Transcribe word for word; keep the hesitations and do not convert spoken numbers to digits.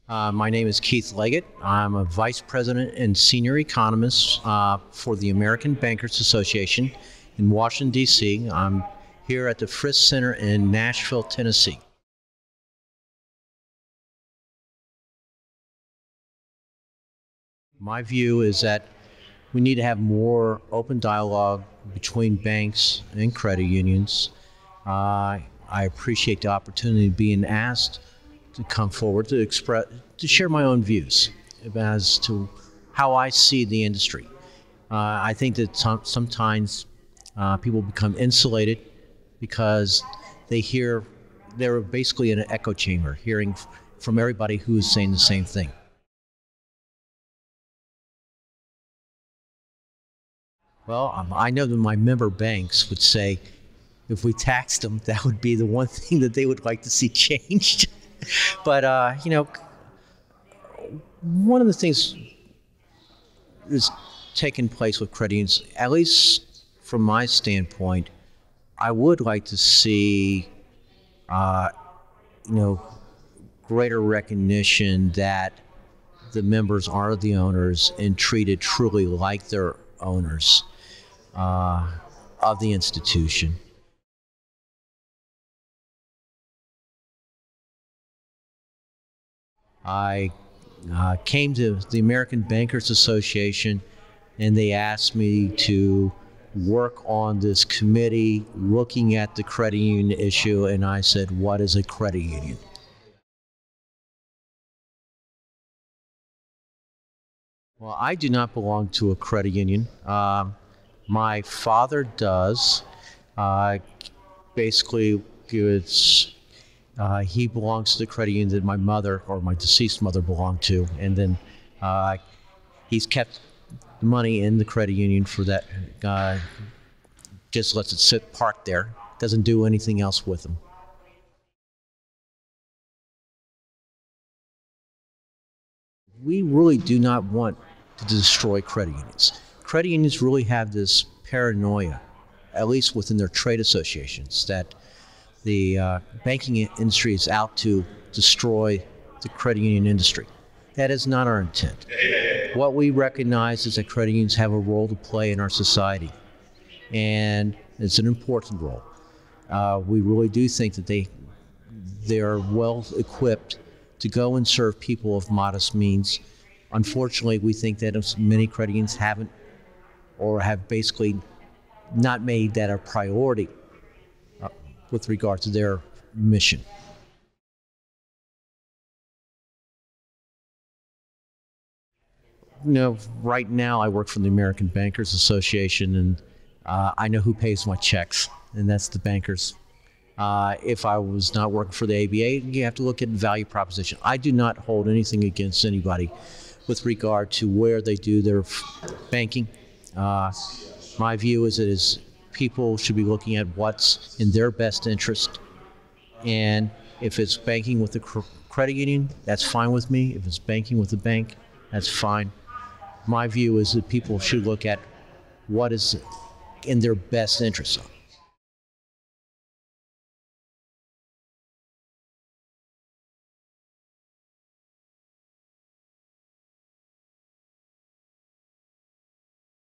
Uh, my name is Keith Leggett. I'm a vice president and senior economist uh, for the American Bankers Association in Washington, D C I'm here at the Frisk Center in Nashville, Tennessee. My view is that we need to have more open dialogue between banks and credit unions. Uh, I appreciate the opportunity of being asked to come forward to express, to share my own views as to how I see the industry. Uh, I think that some, sometimes uh, people become insulated because they hear, they're basically in an echo chamber, hearing from everybody who is saying the same thing. Well, um, I know that my member banks would say if we taxed them, that would be the one thing that they would like to see changed. But, uh, you know, one of the things that's taking place with credit unions, at least from my standpoint, I would like to see, uh, you know, greater recognition that the members are the owners and treated truly like they're owners uh, of the institution. I uh, came to the American Bankers Association and they asked me to work on this committee looking at the credit union issue, and I said, what is a credit union? Well, I do not belong to a credit union. Um, my father does. Uh, basically, it's Uh, he belongs to the credit union that my mother, or my deceased mother, belonged to, and then uh, he's kept the money in the credit union for that. Uh, just lets it sit parked there. Doesn't do anything else with them. We really do not want to destroy credit unions. Credit unions really have this paranoia, at least within their trade associations, that the uh, banking industry is out to destroy the credit union industry. That is not our intent. What we recognize is that credit unions have a role to play in our society, and it's an important role. Uh, we really do think that they they are well equipped to go and serve people of modest means. Unfortunately, we think that many credit unions haven't, or have basically not made that a priority Uh, with regard to their mission. You know, right now I work for the American Bankers Association, and uh, I know who pays my checks, and that's the bankers. Uh, if I was not working for the A B A, you have to look at value proposition. I do not hold anything against anybody with regard to where they do their banking. Uh, my view is it is people should be looking at what's in their best interest, and if it's banking with a credit union, that's fine with me. If it's banking with a bank, that's fine. My view is that people should look at what is in their best interest.